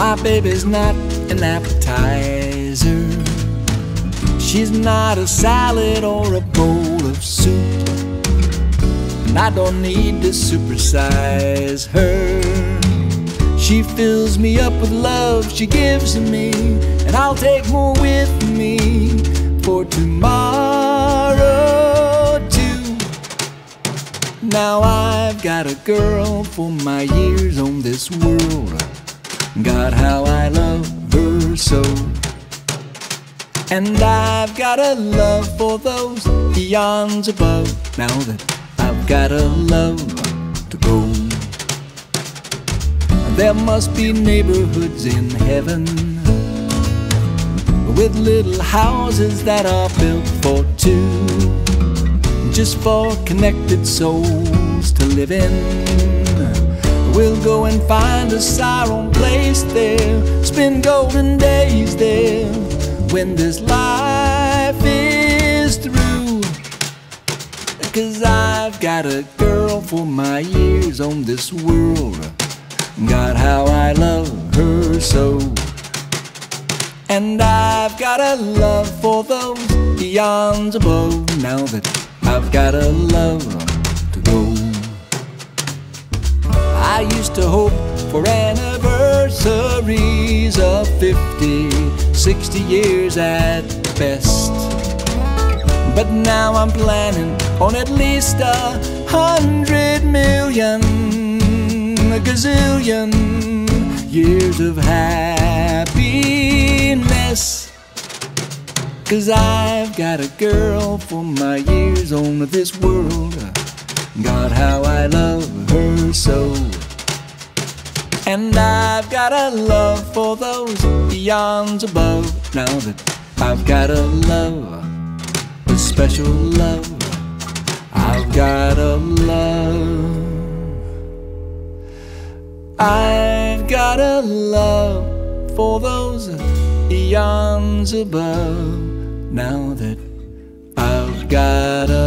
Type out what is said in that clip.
My baby's not an appetizer. She's not a salad or a bowl of soup, and I don't need to supersize her. She fills me up with love, she gives me, and I'll take more with me for tomorrow too. Now I've got a girl for my years on this world. God, how I love her so. And I've got a love for those eons above. Now that I've got a love to go. There must be neighborhoods in heaven with little houses that are built for two, just for connected souls to live in. We'll go and find us our own place there, spend golden days there when this life is through. 'Cause I've got a girl for my years on this world. God, how I love her so. And I've got a love for those eons above. Now that I've got a love to go. I used to hope for anniversaries of 50, 60 years at best. But now I'm planning on at least 100 million, a gazillion years of happiness. 'Cause I've got a girl for my years on this world. God, how I love her so. And I've got a love for those eons above. Now that I've got a love, a special love. I've got a love. I've got a love for those eons above. Now that I've got a